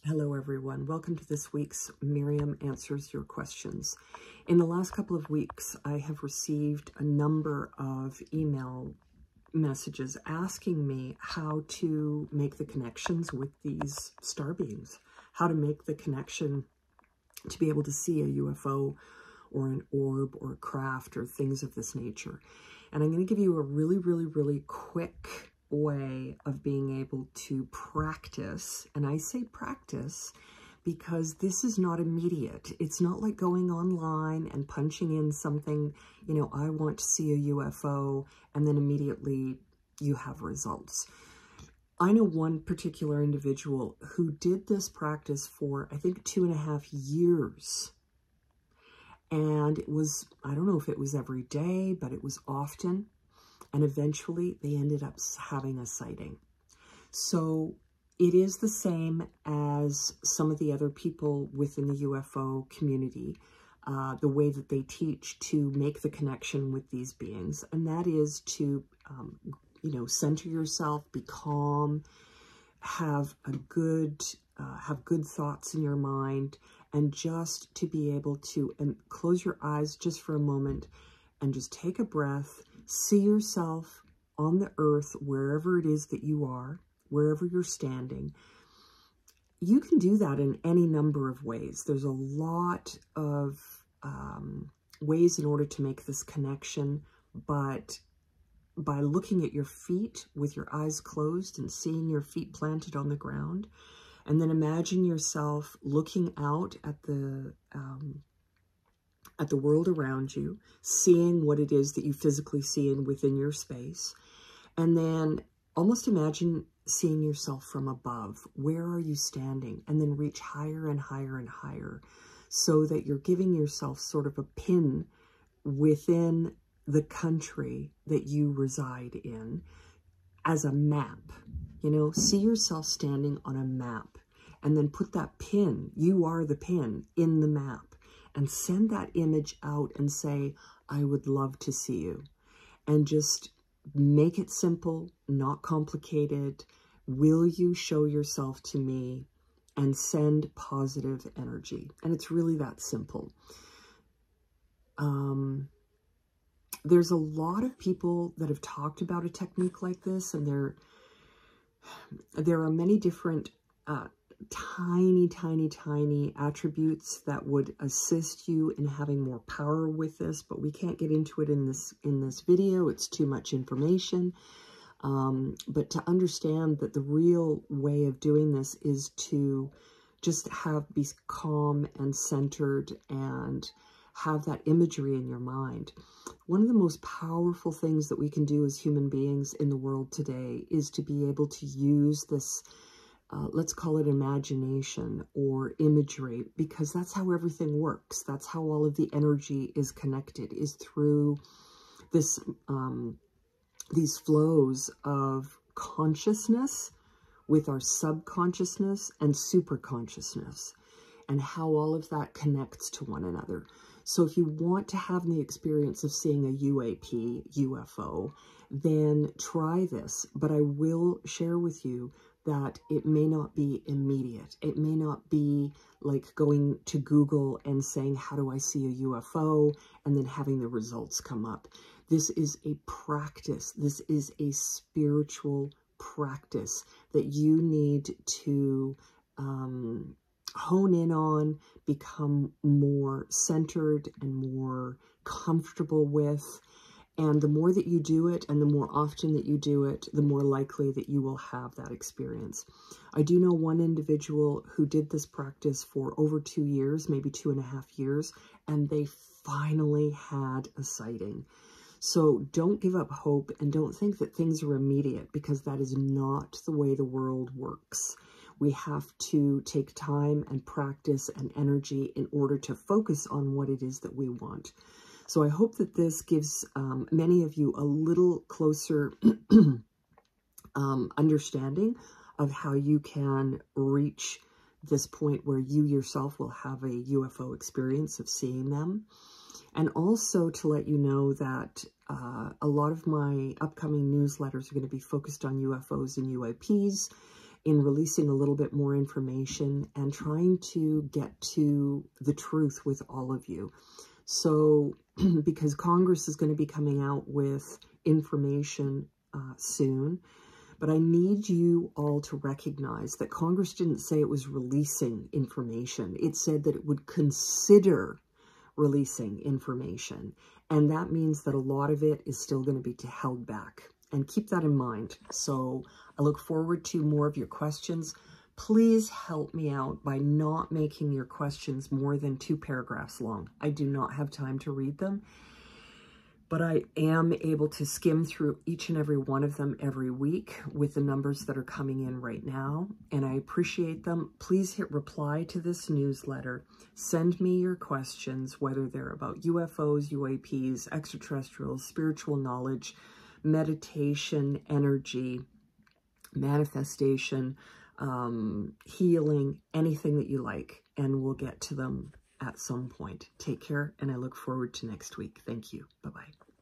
Hello everyone, welcome to this week's Miriam Answers Your Questions. In the last couple of weeks, I have received a number of email messages asking me how to make the connections with these star beings, how to make the connection to be able to see a UFO or an orb or a craft or things of this nature. And I'm going to give you a really quick way of being able to practice. And I say practice because this is not immediate. It's not like going online and punching in something, you know, I want to see a UFO, and then immediately you have results. I know one particular individual who did this practice for, I think, 2.5 years. And it was, I don't know if it was every day, but it was often. And eventually they ended up having a sighting. So it is the same as some of the other people within the UFO community, the way that they teach to make the connection with these beings. And that is to, you know, center yourself, be calm, have good thoughts in your mind, and just to be able to close your eyes just for a moment and just take a breath. See yourself on the earth, wherever it is that you are, wherever you're standing. You can do that in any number of ways. There's a lot of ways in order to make this connection, but by looking at your feet with your eyes closed and seeing your feet planted on the ground, and then imagine yourself looking out at the world around you, seeing what it is that you physically see within your space, and then almost imagine seeing yourself from above. Where are you standing? And then reach higher and higher and higher, so that you're giving yourself sort of a pin within the country that you reside in as a map. You know, see yourself standing on a map, and then put that pin, you are the pin, in the map. And send that image out and say, I would love to see you. And just make it simple, not complicated. Will you show yourself to me? And send positive energy. And it's really that simple. There's a lot of people that have talked about a technique like this, and there are many different tiny attributes that would assist you in having more power with this, but we can't get into it in this video. It's too much information. But to understand that the real way of doing this is to just be calm and centered and have that imagery in your mind. One of the most powerful things that we can do as human beings in the world today is to be able to use this, let's call it imagination or imagery, because that's how everything works. That's how all of the energy is connected, is through this, these flows of consciousness with our subconsciousness and superconsciousness, and how all of that connects to one another. So if you want to have the experience of seeing a UAP, UFO, then try this. But I will share with you that it may not be immediate. It may not be like going to Google and saying, how do I see a UFO? And then having the results come up. This is a practice. This is a spiritual practice that you need to hone in on, become more centered and more comfortable with. And the more that you do it, and the more often that you do it, the more likely that you will have that experience. I do know one individual who did this practice for over 2 years, maybe 2.5 years, and they finally had a sighting. So don't give up hope, and don't think that things are immediate, because that is not the way the world works. We have to take time and practice and energy in order to focus on what it is that we want. So I hope that this gives many of you a little closer understanding of how you can reach this point where you yourself will have a UFO experience of seeing them. And also to let you know that a lot of my upcoming newsletters are going to be focused on UFOs and UAPs. in releasing a little bit more information and trying to get to the truth with all of you. So, because Congress is going to be coming out with information soon, but I need you all to recognize that Congress didn't say it was releasing information. It said that it would consider releasing information. And that means that a lot of it is still going to be held back. And keep that in mind. So I look forward to more of your questions. Please help me out by not making your questions more than 2 paragraphs long. I do not have time to read them, but I am able to skim through each and every one of them every week with the numbers that are coming in right now, and I appreciate them. Please hit reply to this newsletter. Send me your questions, whether they're about UFOs, UAPs, extraterrestrials, spiritual knowledge, meditation, energy, manifestation, healing, anything that you like, and we'll get to them at some point. Take care, and I look forward to next week. Thank you. Bye-bye.